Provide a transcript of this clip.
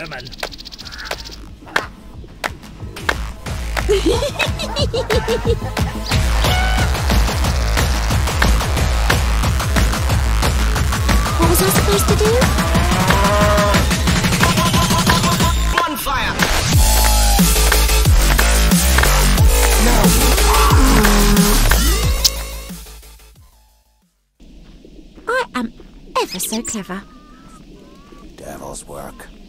women. What was I supposed to do? Bonfire! I am ever so clever. Devil's work.